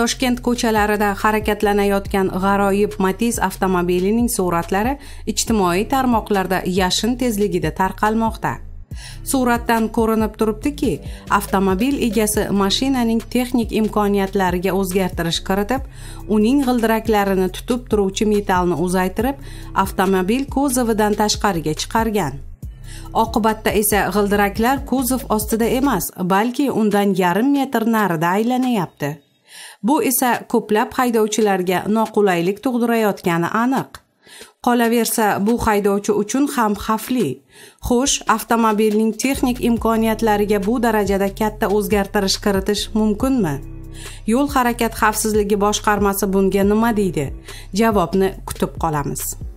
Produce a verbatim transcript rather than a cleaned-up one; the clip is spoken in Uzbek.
Toshkent ko'chalarida harakatlanayotgan g'aroyib Matiz avtomobilining suratlari ijtimoiy tarmoqlarda yashin tezligida tarqalmoqda. Suratdan ko'rinib turibdiki, avtomobil egasi mashinaning texnik imkoniyatlariga o'zgartirish kiritib, uning g'ildiraklarini tutib turuvchi metallni uzaytirib, avtomobil kuzovidan tashqariga chiqargan. Oqibatda esa g'ildiraklar kuzov ostida emas, balki undan yarim metr narida aylanayapti. Bu esa ko'plab haydovchilarga noqulaylik tug'dirayotgani aniq. Qolaversa, bu haydovchi uchun ham xavfli. Xo'sh, avtomobilning texnik imkoniyatlariga bu darajada katta o'zgartirish kiritish mumkinmi? Yo'l harakat xavfsizligi boshqarmasi bunga nima deydi? Javobni kutib qolamiz.